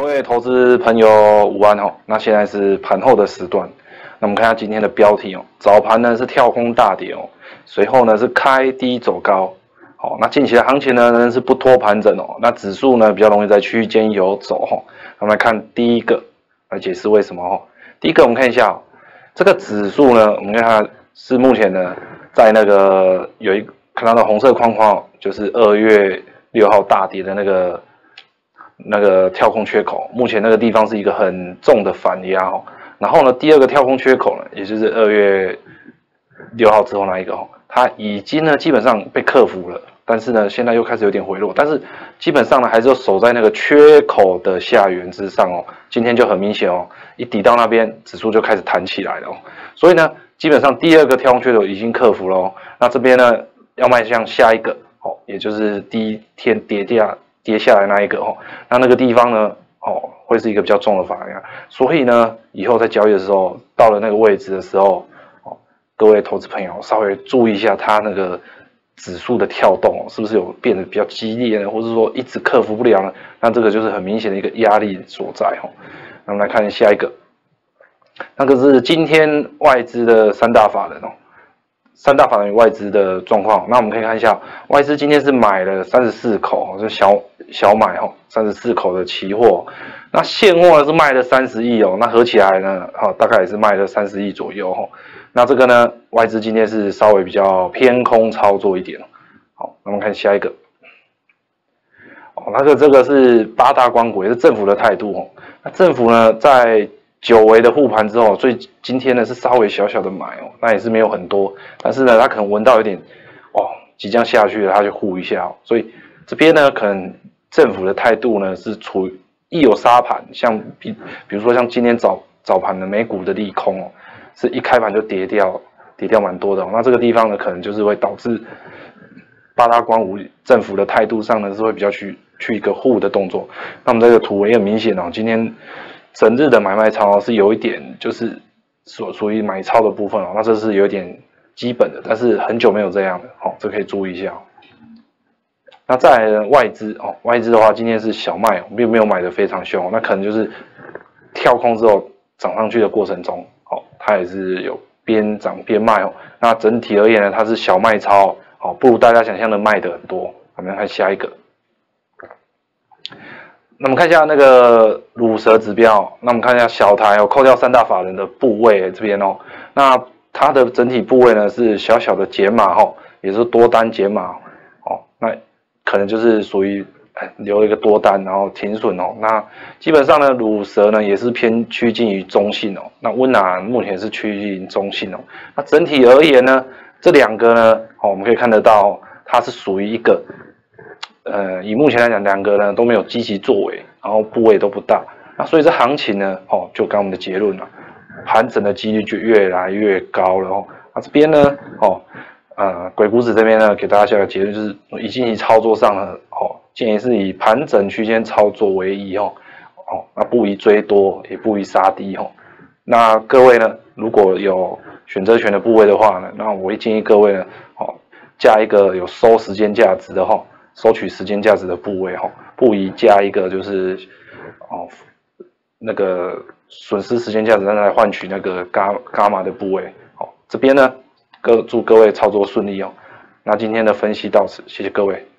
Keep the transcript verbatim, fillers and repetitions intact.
位投资朋友午安哦，那现在是盘后的时段，那我们看一下今天的标题哦，早盘呢是跳空大跌哦，随后呢是开低走高，好、哦，那近期的行情呢是不拖盘整哦，那指数呢比较容易在区间游走哦，我们来看第一个来解释为什么哦，第一个我们看一下、哦、这个指数呢，我们看它是目前呢在那个有一看到的红色框框，就是二月六号大跌的那个。那个跳空缺口，目前那个地方是一个很重的反压哦。然后呢，第二个跳空缺口呢，也就是二月六号之后那一个哦，它已经呢基本上被克服了，但是呢现在又开始有点回落，但是基本上呢还是要守在那个缺口的下缘之上哦。今天就很明显哦，一抵到那边，指数就开始弹起来了哦。所以呢，基本上第二个跳空缺口已经克服了哦。那这边呢要迈向下一个哦，也就是第一天跌价。跌下来那一个哦，那那个地方呢，哦，会是一个比较重的反压，所以呢，以后在交易的时候，到了那个位置的时候，哦，各位投资朋友稍微注意一下它那个指数的跳动哦，是不是有变得比较激烈呢，或者说一直克服不了呢？那这个就是很明显的一个压力所在哦。那我们来看下一个，那个是今天外资的三大法人哦。三大法人与外资的状况，那我们可以看一下，外资今天是买了三十四口，就小小买哦，三十四口的期货，那现货呢是卖了三十亿哦，那合起来呢，哦，大概也是卖了三十亿左右哦。那这个呢，外资今天是稍微比较偏空操作一点。好，那我们看下一个，哦，那个这个是八大关股，也是政府的态度哦。那政府呢，在久违的护盘之后，所以今天呢是稍微小小的买哦，那也是没有很多，但是呢，他可能闻到有点哦即将下去了，他就护一下哦，所以这边呢，可能政府的态度呢是处于一有杀盘，像比比如说像今天早早盘的美股的利空哦，是一开盘就跌掉，跌掉蛮多的哦，那这个地方呢，可能就是会导致八大关股政府的态度上呢是会比较去去一个护的动作，那我们这个图也很明显哦，今天。整日的买卖超是有一点，就是所属于买超的部分哦，那这是有一点基本的，但是很久没有这样的哦，这可以注意一下哦。那再来呢外资哦，外资的话今天是小卖，并没有买的非常凶，那可能就是跳空之后涨上去的过程中，哦，它也是有边涨边卖哦。那整体而言呢，它是小卖超哦，不如大家想象的卖的很多。我们看下一个。那我们看一下那个乳蛇指标，那我们看一下小台哦，扣掉三大法人的部位这边哦，那它的整体部位呢是小小的减码哦，也是多单减码哦，那可能就是属于留一个多单，然后停损哦。那基本上呢，乳蛇呢也是偏趋近于中性哦，那温拿目前是趋近于中性哦。那整体而言呢，这两个呢，哦，我们可以看得到，它是属于一个。呃，以目前来讲，两个呢都没有积极作为，然后部位都不大，那所以这行情呢，哦，就刚我们的结论了，盘整的几率就越来越高了哦。那这边呢，哦，呃，鬼谷子这边呢，给大家下个结论就是，以近期操作上呢，哦，建议是以盘整区间操作为宜哦，哦，那不宜追多，也不宜杀低哦。那各位呢，如果有选择权的部位的话呢，那我会建议各位呢，哦，加一个有收时间价值的哈。收取时间价值的部位哈，不宜加一个就是哦那个损失时间价值来换取那个伽伽马的部位。好，这边呢，各祝各位操作顺利哦。那今天的分析到此，谢谢各位。